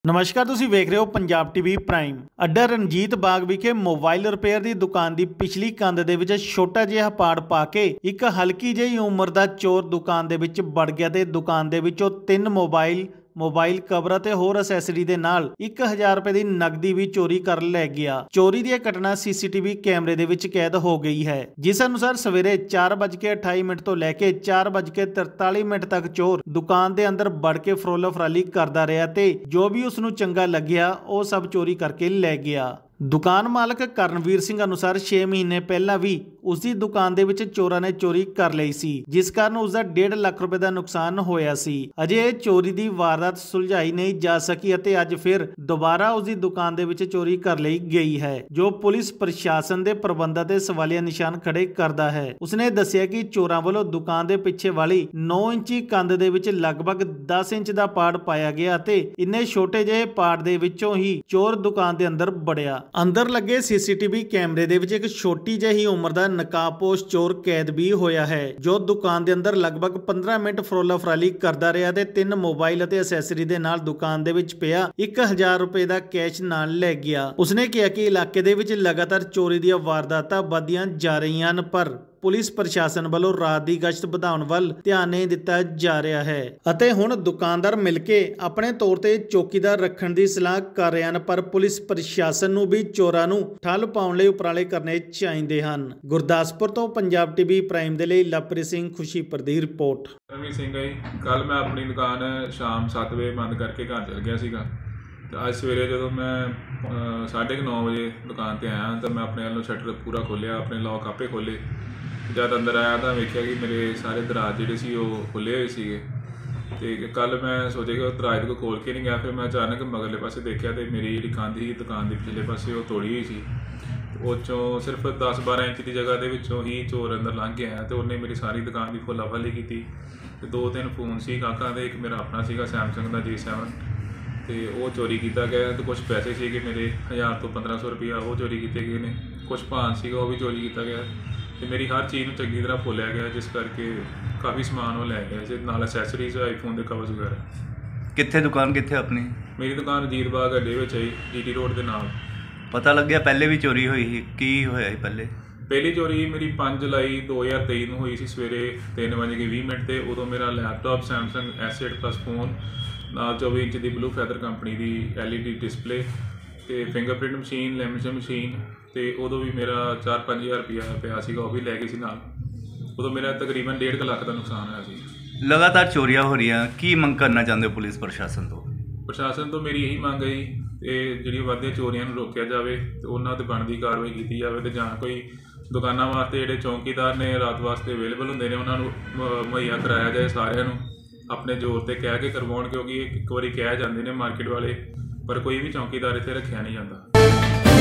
ਨਮਸਕਾਰ, ਤੁਸੀਂ ਵੇਖ ਰਹੇ ਹੋ ਪੰਜਾਬ ਟੀਵੀ ਪ੍ਰਾਈਮ। ਅੱਡਾ ਰਣਜੀਤ ਬਾਗ ਵਿਖੇ ਮੋਬਾਈਲ ਰਿਪੇਅਰ ਦੀ ਦੁਕਾਨ ਦੀ ਪਿਛਲੀ ਕੰਧ ਦੇ ਵਿੱਚ ਛੋਟਾ ਜਿਹਾ ਪਾੜ ਪਾ ਕੇ ਇੱਕ ਹਲਕੀ ਜਿਹੀ ਉਮਰ ਦਾ ਚੋਰ ਦੁਕਾਨ ਦੇ ਵਿੱਚ ਵੜ ਗਿਆ ਤੇ ਦੁਕਾਨ ਦੇ ਵਿੱਚੋਂ 3 ਮੋਬਾਈਲ ਕਵਰ ਅਤੇ ਹੋਰ ਐਕਸੈਸਰੀ ਦੇ ਨਾਲ 1000 ਰੁਪਏ ਦੀ ਨਕਦੀ ਵੀ ਚੋਰੀ ਕਰ ਲੈ ਗਿਆ। ਚੋਰੀ ਦੀ ਘਟਨਾ ਸੀਸੀਟੀਵੀ ਕੈਮਰੇ ਦੇ ਵਿੱਚ ਕੈਦ ਹੋ ਗਈ ਹੈ, ਜਿਸ ਅਨੁਸਾਰ ਸਵੇਰੇ 4:28 ਤੋਂ ਲੈ ਕੇ 4:43 ਤੱਕ ਚੋਰ ਦੁਕਾਨ ਦੇ ਅੰਦਰ ਵੜ ਕੇ ਫਰੋਲਾ ਫਰਾਲੀ ਕਰਦਾ ਰਿਹਾ ਤੇ ਜੋ ਵੀ ਉਸ ਨੂੰ ਚੰਗਾ ਲੱਗਿਆ ਉਹ ਸਭ ਚੋਰੀ ਕਰਕੇ ਲੈ ਗਿਆ। ਦੁਕਾਨ ਮਾਲਕ ਕਰਨਵੀਰ ਸਿੰਘ ਅਨੁਸਾਰ 6 ਮਹੀਨੇ ਪਹਿਲਾਂ ਵੀ ਉਸ ਦੀ ਦੁਕਾਨ ਦੇ ਵਿੱਚ ਚੋਰਾਂ ਨੇ ਚੋਰੀ ਕਰ ਲਈ ਸੀ, ਜਿਸ ਕਾਰਨ ਉਸ ਦਾ 1.5 ਲੱਖ ਰੁਪਏ ਦਾ ਨੁਕਸਾਨ ਹੋਇਆ ਸੀ। ਅਜੇ ਇਹ ਚੋਰੀ ਦੀ ਵਾਰਦਾਤ ਸੁਲਝਾਈ ਨਹੀਂ ਜਾ ਸਕੀ ਅਤੇ ਅੱਜ ਫਿਰ ਦੁਬਾਰਾ ਉਸ ਦੀ ਦੁਕਾਨ ਦੇ ਵਿੱਚ ਚੋਰੀ ਕਰ ਲਈ ਗਈ ਹੈ, ਜੋ ਪੁਲਿਸ ਪ੍ਰਸ਼ਾਸਨ ਦੇ ਪ੍ਰਬੰਧਾਂ ਤੇ ਸਵਾਲੀਆ ਨਿਸ਼ਾਨ ਖੜੇ ਕਰਦਾ ਹੈ। ਉਸਨੇ ਦੱਸਿਆ ਕਿ ਚੋਰਾਂ ਵੱਲੋਂ ਦੁਕਾਨ ਦੇ ਪਿੱਛੇ ਵਾਲੀ 9 ਇੰਚੀ ਕੰਧ ਦੇ ਵਿੱਚ ਲਗਭਗ 10 ਇੰਚ ਦਾ ਪਾੜ ਪਾਇਆ ਗਿਆ ਅਤੇ ਇੰਨੇ ਛੋਟੇ ਜਿਹੇ ਪਾੜ ਦੇ ਵਿੱਚੋਂ ਹੀ ਚੋਰ ਦੁਕਾਨ ਦੇ ਅੰਦਰ ਵੜਿਆ। ਅੰਦਰ ਲੱਗੇ ਸੀਸੀਟੀਵੀ ਕੈਮਰੇ ਦੇ ਵਿੱਚ ਇੱਕ ਛੋਟੀ ਜਿਹੀ ਉਮਰ ਦਾ ਨਕਾਬਪੋਸ਼ ਚੋਰ ਕੈਦ ਵੀ ਹੋਇਆ ਹੈ, ਜੋ ਦੁਕਾਨ ਦੇ ਅੰਦਰ ਲਗਭਗ 15 ਮਿੰਟ ਫਰੋਲਾ ਫਰਾਲੀ ਕਰਦਾ ਰਿਹਾ ਤੇ 3 ਮੋਬਾਈਲ ਅਤੇ ਐਕਸੈਸਰੀ ਦੇ ਨਾਲ ਦੁਕਾਨ ਦੇ ਵਿੱਚ ਪਿਆ 1000 ਰੁਪਏ ਦਾ ਕੈਸ਼ ਨਾਲ ਲੈ ਗਿਆ। ਉਸਨੇ ਕਿਹਾ ਕਿ ਇਲਾਕੇ ਦੇ ਵਿੱਚ ਲਗਾਤਾਰ ਚੋਰੀ ਦੀਆਂ ਵਾਰਦਾਤਾਂ ਵੱਧਦੀਆਂ ਜਾ ਰਹੀਆਂ ਹਨ, ਪਰ ਪੁਲਿਸ ਪ੍ਰਸ਼ਾਸਨ ਵੱਲੋਂ ਰਾਤ ਦੀ ਗਸ਼ਤ ਵਧਾਉਣ ਵੱਲ ਧਿਆਨ ਨਹੀਂ ਦਿੱਤਾ ਜਾ ਰਿਹਾ ਹੈ ਅਤੇ ਹੁਣ ਦੁਕਾਨਦਾਰ ਮਿਲ ਕੇ ਆਪਣੇ ਤੌਰ ਤੇ ਚੌਕੀਦਾਰ ਰੱਖਣ ਦੀ ਸਲਾਹ ਕਰ ਰਹੇ ਹਨ, ਪਰ ਪੁਲਿਸ ਪ੍ਰਸ਼ਾਸਨ ਨੂੰ ਵੀ ਚੋਰਾਂ ਨੂੰ ਠੱਲ ਪਾਉਣ ਲਈ ਉਪਰਾਲੇ ਕਰਨੇ ਚਾਹੀਦੇ ਹਨ। ਗੁਰਦਾਸਪੁਰ ਤੋਂ ਪੰਜਾਬ ਟੀਵੀ ਪ੍ਰਾਈਮ ਦੇ ਲਈ ਲਵਪ੍ਰੀਤ ਸਿੰਘ ਖੁਸ਼ੀਪੁਰ ਦੀ ਰਿਪੋਰਟ। ਰਣਵੀਰ ਸਿੰਘ ਜੀ, ਕੱਲ ਮੈਂ ਆਪਣੀ ਦੁਕਾਨ ਸ਼ਾਮ 7 ਵਜੇ ਬੰਦ ਕਰਕੇ ਘਰ ਚਲ ਗਿਆ ਸੀਗਾ ਤੇ ਅੱਜ ਸਵੇਰੇ ਜਦੋਂ ਮੈਂ 9:30 ਵਜੇ ਦੁਕਾਨ ਤੇ ਆਇਆ ਤਾਂ ਮੈਂ ਆਪਣੇ ਵੱਲੋਂ ਸ਼ਟਰ ਪੂਰਾ ਖੋਲ੍ਹਿਆ, ਆਪਣੇ ਲੌਕ ਆਪੇ ਖੋਲ੍ਹੇ। ਜਦ ਅੰਦਰ ਆਇਆ ਤਾਂ ਵੇਖਿਆ ਕਿ ਮੇਰੇ ਸਾਰੇ ਦਰਾਜ਼ ਜਿਹੜੇ ਸੀ ਉਹ ਖੁੱਲ੍ਹੇ ਹੋਏ ਸੀਗੇ ਤੇ ਕੱਲ ਮੈਂ ਸੋਚਿਆ ਕਿ ਉਹ ਦਰਾਜ਼ ਕੋ ਖੋਲ੍ਹ ਕੇ ਨਹੀਂ ਗਿਆ। ਫਿਰ ਮੈਂ ਅਚਾਨਕ ਮਗਰਲੇ ਪਾਸੇ ਦੇਖਿਆ ਤੇ ਮੇਰੀ ਜਿਹੜੀ ਕੰਧ ਸੀ ਦੁਕਾਨ ਦੇ ਪਿਛਲੇ ਪਾਸੇ ਉਹ ਤੋੜੀ ਹੋਈ ਸੀ। ਉਹ 'ਚੋਂ ਸਿਰਫ 10-12 ਇੰਚ ਦੀ ਜਗ੍ਹਾ ਦੇ ਵਿੱਚੋਂ ਹੀ ਚੋਰ ਅੰਦਰ ਲੰਘ ਗਿਆ ਤੇ ਉਹਨੇ ਮੇਰੀ ਸਾਰੀ ਦੁਕਾਨ ਦੀ ਫੋਲਾ-ਫਾਲੀ ਕੀਤੀ ਤੇ 2-3 ਫੋਨ ਸੀ ਕਾਕਾਂ ਦੇ, ਇੱਕ ਮੇਰਾ ਆਪਣਾ ਸੀਗਾ ਸੈਮਸੰਗ ਦਾ J7 ਤੇ ਉਹ ਚੋਰੀ ਕੀਤਾ ਗਿਆ ਤੇ ਕੁਝ ਪੈਸੇ ਸੀਗੇ ਮੇਰੇ 1000 ਤੋਂ 1500 ਰੁਪਇਆ ਉਹ ਚੋਰੀ ਕੀਤੇ ਗਏ ਨੇ। ਕੁਝ ਭਾਨ ਸੀਗਾ ਉਹ ਵੀ ਚੋਰੀ ਕੀਤਾ ਗਿਆ ਤੇ ਮੇਰੀ ਹਰ ਚੀਜ਼ ਨੂੰ ਚੰਗੀ ਤਰ੍ਹਾਂ ਫੋਲਿਆ ਗਿਆ, ਜਿਸ ਕਰਕੇ ਕਾਫੀ ਸਮਾਨ ਉਹ ਲੈ ਗਏ, ਨਾਲ ਐਕਸੈਸਰੀਜ਼ ਆਈਫੋਨ ਦੇ ਕਵਰਸ ਵਗੈਰਾ। ਕਿੱਥੇ ਦੁਕਾਨ ਕਿੱਥੇ ਆਪਣੀ? ਮੇਰੀ ਦੁਕਾਨ ਰਣਜੀਤ ਬਾਗ ਅੱਡੇ ਵਿੱਚ ਹੈ, GT ਰੋਡ ਦੇ ਨਾਲ। ਪਤਾ ਲੱਗਿਆ ਪਹਿਲੇ ਵੀ ਚੋਰੀ ਹੋਈ ਸੀ, ਕੀ ਹੋਇਆ ਸੀ ਪਹਿਲੇ? ਪਹਿਲੀ ਚੋਰੀ ਮੇਰੀ 5 ਜੁਲਾਈ 2023 ਨੂੰ ਹੋਈ ਸੀ ਸਵੇਰੇ 3:20 ਤੇ। ਉਦੋਂ ਮੇਰਾ ਲੈਪਟਾਪ ਸੈਮਸੰਗ S8+ ਫੋਨ ਨਾਲ 24 ਇੰਚ ਦੀ ਬਲੂ ਫੈਦਰ ਕੰਪਨੀ ਦੀ LED ਡਿਸਪਲੇ ਤੇ ਫਿੰਗਰਪ੍ਰਿੰਟ ਮਸ਼ੀਨ, ਲੈਮੀਨੇਸ਼ਨ ਮਸ਼ੀਨ ਤੇ ਉਦੋਂ ਵੀ ਮੇਰਾ 4-5 ਹਜ਼ਾਰ ਰੁਪਇਆ ਪਿਆ ਸੀਗਾ, ਉਹ ਵੀ ਲੈ ਗਏ ਸੀ ਨਾਲ। ਉਦੋਂ ਮੇਰਾ ਤਕਰੀਬਨ 1.5 ਲੱਖ ਦਾ ਨੁਕਸਾਨ ਹੋਇਆ ਸੀ। ਲਗਾਤਾਰ ਚੋਰੀਆਂ ਹੋ ਰਹੀਆਂ, ਕੀ ਮੰਗ ਕਰਨਾ ਚਾਹੁੰਦੇ ਹੋ ਪੁਲਿਸ ਪ੍ਰਸ਼ਾਸਨ ਤੋਂ? ਪ੍ਰਸ਼ਾਸਨ ਤੋਂ ਮੇਰੀ ਇਹੀ ਮੰਗ ਹੈ ਜੀ, ਤੇ ਜਿਹੜੀਆਂ ਵੱਧਦੀਆਂ ਚੋਰੀਆਂ ਨੂੰ ਰੋਕਿਆ ਜਾਵੇ ਤੇ ਉਹਨਾਂ 'ਤੇ ਬਣਦੀ ਕਾਰਵਾਈ ਕੀਤੀ ਜਾਵੇ ਤੇ ਜਾਂ ਕੋਈ ਦੁਕਾਨਾਂ ਵਾਸਤੇ ਜਿਹੜੇ ਚੌਂਕੀਦਾਰ ਨੇ ਰਾਤ ਵਾਸਤੇ ਅਵੇਲੇਬਲ ਹੁੰਦੇ ਨੇ ਉਹਨਾਂ ਨੂੰ ਮੁਹੱਈਆ ਕਰਾਇਆ ਜਾਏ। ਸਾਰਿਆਂ ਨੂੰ ਆਪਣੇ ਜ਼ੋਰ 'ਤੇ ਕਹਿ ਕੇ ਕਰਵਾਉਣ, ਕਿਉਂਕਿ ਇੱਕ ਵਾਰੀ ਕਹਿ ਜਾਂਦੇ ਨੇ ਮਾਰਕੀਟ ਵਾਲੇ, ਪਰ ਕੋਈ ਵੀ ਚੌਂਕੀਦਾਰ ਇੱਥੇ ਰੱਖਿਆ ਨਹੀਂ ਜਾਂਦਾ।